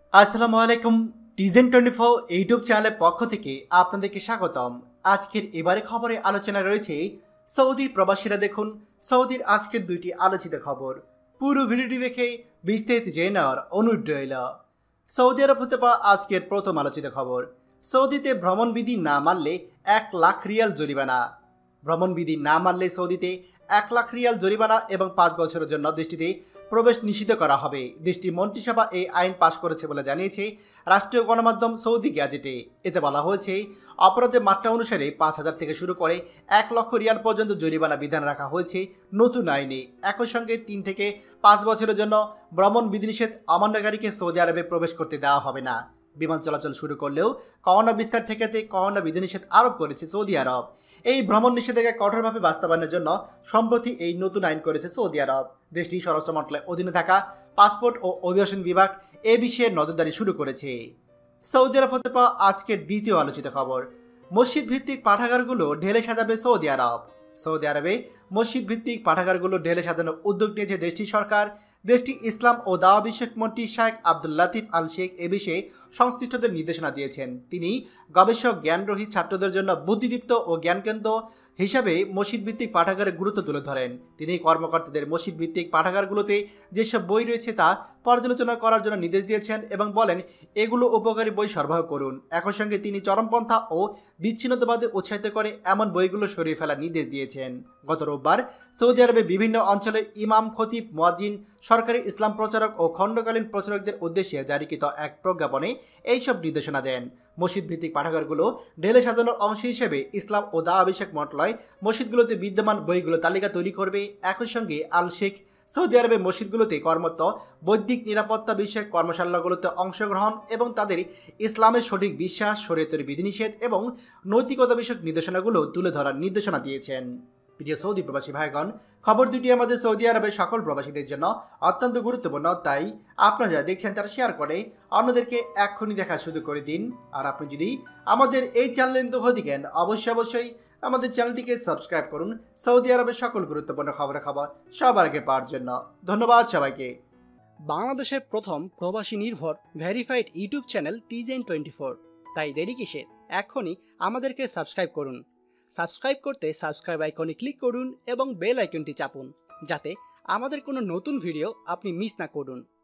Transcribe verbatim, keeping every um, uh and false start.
আসসালামু আলাইকুম। টিজেন twenty four YouTube চ্যানেলের পক্ষ থেকে আপনাদেরকে স্বাগতম। আজকের এবারে খবরে আলোচনা রয়েছে সৌদি প্রবাসীরা দেখুন সৌদির আজকের দুইটি আলোচিত খবর। পুরো ভিডিওটি দেখে বিস্তারিত জেনে নেওয়ার অনুরোধ রইল। সৌদি আরব হতে পাওয়া আজকের প্রথম আলোচিত খবর। সৌদিতে ভ্রমণবিধি না মানলে এক লাখ রিয়াল জরিমানা। ভ্রমণবিধি না মানলে সৌদিতে এক লাখ রিয়াল জরিমানা এবং পাঁচ বছরের জন্য দেশটিতে প্রবেশ নিষিদ্ধ করা হবে। দেশটির মন্ত্রিসভা এই আইন পাশ করেছে বলে জানিয়েছে রাষ্ট্রীয় গণমাধ্যম সৌদি গ্যাজেটে। এতে বলা হয়েছে অপরাধের মাত্রা অনুসারে পাঁচ হাজার থেকে শুরু করে এক লক্ষ রিয়াল পর্যন্ত জরিমানা বিধান রাখা হয়েছে নতুন আইনে। একই সঙ্গে তিন থেকে পাঁচ বছরের জন্য ভ্রমণ বিধিনিষেধ অমান্যকারীকে সৌদি আরবে প্রবেশ করতে দেওয়া হবে না। বিমান চলাচল শুরু করলেও করোনা বিস্তার ঠেকাতে করোনা বিধিনিষেধ আরোপ করেছে সৌদি আরব। এই ভ্রমণ নিষেধাজ্ঞা কঠোরভাবে বাস্তবায়নের জন্য সম্প্রতি এই নতুন আইন করেছে সৌদি আরব। দেশটির স্বরাষ্ট্র মন্ত্রণালয়ের অধীনে থাকা পাসপোর্ট ও অভিবাসন বিভাগ এ বিষয়ে নজরদারি শুরু করেছে। সৌদি আরব হতে পাওয়া আজকের দ্বিতীয় আলোচিত খবর। মসজিদ ভিত্তিক পাঠাগারগুলো ঢেলে সাজাবে সৌদি আরব। সৌদি আরবে মসজিদ ভিত্তিক পাঠাগারগুলো ঢেলে সাজানোর উদ্যোগ নিয়েছে দেশটির সরকার। দেশটি ইসলাম ও দাওয়া বিষয়ক মন্ত্রী শাইখ আব্দুল লাতিফ আল শেখ এ বিষয়ে সংশ্লিষ্টদের নির্দেশনা দিয়েছেন। তিনি গবেষক জ্ঞানরহিত ছাত্রদের জন্য বুদ্ধিদীপ্ত ও জ্ঞানকেন্দ্র হিসাবে মসজিদ ভিত্তিক পাঠাগারের গুরুত্ব তুলে ধরেন। তিনি কর্মকর্তাদের মসজিদ ভিত্তিক পাঠাগারগুলোতে যেসব বই রয়েছে তা পর্যালোচনা করার জন্য নির্দেশ দিয়েছেন এবং বলেন এগুলো উপকারী বই সরবরাহ করুন। একই সঙ্গে তিনি চরমপন্থা ও বিচ্ছিন্নতাবাদে উৎসাহিত করে এমন বইগুলো সরিয়ে ফেলার নির্দেশ দিয়েছেন। গত রোববার সৌদি আরবে বিভিন্ন অঞ্চলের ইমাম, খতিব, মুয়াজ্জিন, সরকারি ইসলাম প্রচারক ও খণ্ডকালীন প্রচারকদের উদ্দেশ্যে জারিকৃত এক প্রজ্ঞাপনে এইসব নির্দেশনা দেন। মসজিদ ভিত্তিক পাঠাগারগুলো ঢেলে সাজানোর অংশ হিসেবে ইসলাম ও দাওয়া বিষয়ক মন্ত্রণালয় মসজিদগুলোতে বিদ্যমান বইগুলো তালিকা তৈরি করবে। একই সঙ্গে আল শেখ সৌদি আরবে মসজিদগুলোতে কর্মরত বৈদিক নিরাপত্তা বিষয়ক কর্মশালাগুলোতে অংশগ্রহণ এবং তাদের ইসলামের সঠিক বিশ্বাস, শরীয়তের বিধিনিষেধ এবং নৈতিকতা বিষয়ক নির্দেশনাগুলো তুলে ধরার নির্দেশনা দিয়েছেন। প্রিয় সৌদি প্রবাসী ভাইগণ, খবর দুটি আমাদের সৌদি আরবের সকল প্রবাসীদের জন্য অত্যন্ত গুরুত্বপূর্ণ, তাই আপনারা যারা দেখছেন তারা শেয়ার করে অন্যদেরকে এক্ষুনি দেখার সুযোগ করে দিন। আর আপনি যদি আমাদের এই চ্যানেলে নতুন হয়ে থাকেন অবশ্যই অবশ্যই আমাদের চ্যানেলটিকে সাবস্ক্রাইব করুন সৌদি আরবের সকল গুরুত্বপূর্ণ খবরের খবর সবার আগে পাওয়ার জন্য। ধন্যবাদ সবাইকে। বাংলাদেশের প্রথম প্রবাসী নির্ভর ভেরিফাইড ইউটিউব চ্যানেল টিজেন টোয়েন্টি ফোর, তাই দেরি কিসের, এখনই আমাদেরকে সাবস্ক্রাইব করুন। সাবস্ক্রাইব করতে সাবস্ক্রাইব আইকনে ক্লিক করুন এবং বেল আইকনটি চাপুন, যাতে আমাদের কোনো নতুন ভিডিও আপনি মিস না করুন।